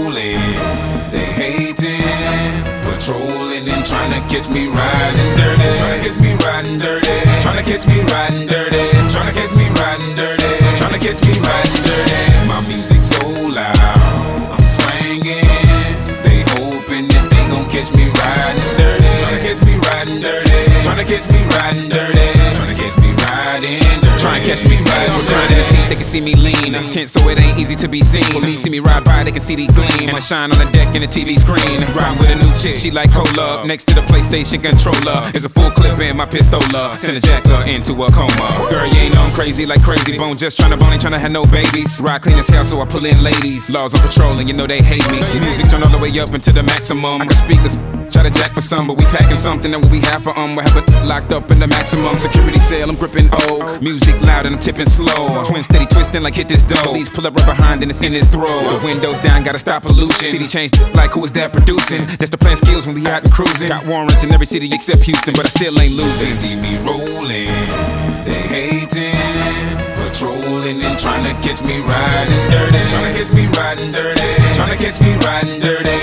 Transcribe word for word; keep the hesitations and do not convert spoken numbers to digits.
rolling, they hating, patrolling and trying to catch me riding dirty, trying to catch me riding dirty, trying to catch me riding dirty, trying to catch me riding dirty, trying to catch me riding dirty. My music so loud, I'm swinging, they hoping that they gon' catch me riding dirty, trying to catch me riding dirty, trying to catch me riding dirty, trying to catch me riding dirty. Try and catch me riding dirty. In the seat, they can see me lean. Tense, so it ain't easy to be seen. Police see me ride by, they can see the gleam. And I shine on the deck in the T V screen. Riding with a new chick, she like cola. Next to the PlayStation controller is a full clip in my pistola. Send a jacker into a coma. Girl, you ain't on crazy like Crazy Bone. Just tryna bone, ain't tryna have no babies. Ride clean as hell, so I pull in ladies. Laws on patrol, and you know they hate me. The music turn all the way up into the maximum. I got speakers. Try to jack for some, but we packing something that we have for um. We have it locked up in the maximum security cell. I'm gripping O. Music loud and I'm tipping slow. Twin steady twisting like hit this dough. Please pull up right behind and it's in his throat. The windows down, gotta stop pollution. City changed like who is that producing? That's the plan skills when we out and cruising. Got warrants in every city except Houston, but I still ain't losing. They see me rolling, they hating, patrolling and trying to catch me riding dirty, trying to catch me riding dirty, trying to catch me riding dirty,